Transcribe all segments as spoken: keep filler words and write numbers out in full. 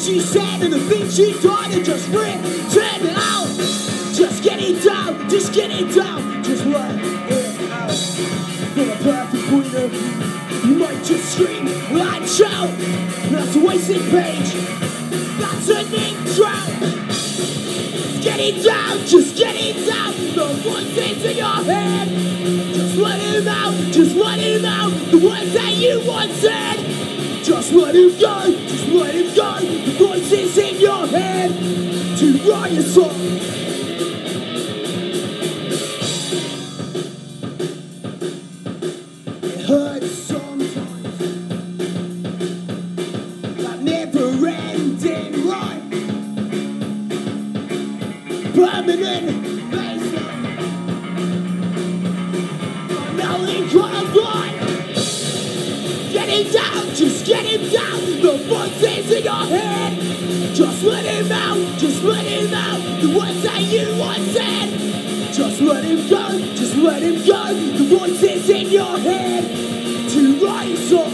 things she said and the things she thought and just written it out. Just get it down, just get it down, just let it out. From a perfect point of view, you might just scream and shout. That's a wasted page, that's an intro. Just get it down, just get it down. The one thing's in your head, just let him out, just let him out. The words that you once said, just let him go, just let him go. The voices in your head to write a song. It hurts sometimes, that never-ending rhyme, permanent baseline, my melancholy. Get him down, just get him down. The voices in your head, just let him out, just let him out. The words that you once said, just let him go, just let him go. The voices in your head to rise up.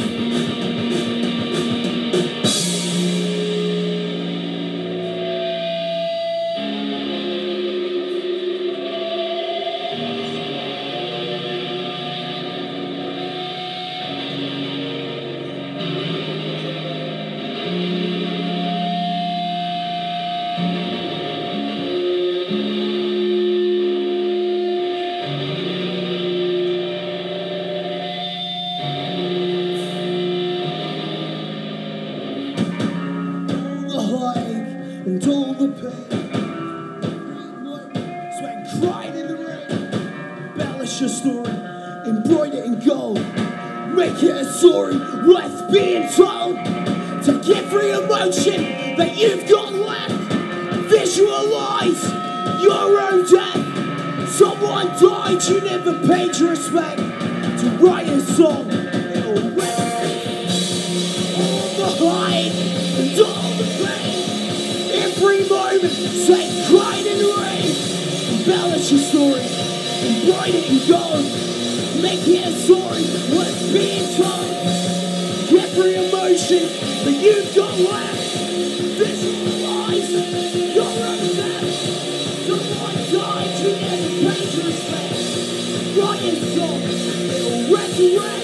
And all the pain, sweat, cried in the rain. Embellish your story, embroider it in gold. Make it a story worth being told. To give free emotion that you've got left. Visualize your own death. Someone died, you never paid your respect. To write a song, it'll rest. All the hype and all the pain. Every moment, sweat, cried in the rain. Embellish your story, embroider it in gold. Make it a story worth being told. Every emotion that you've got left. Visualize your own death. Someone died, you never paid your respect. Write a song, it'll resurrect.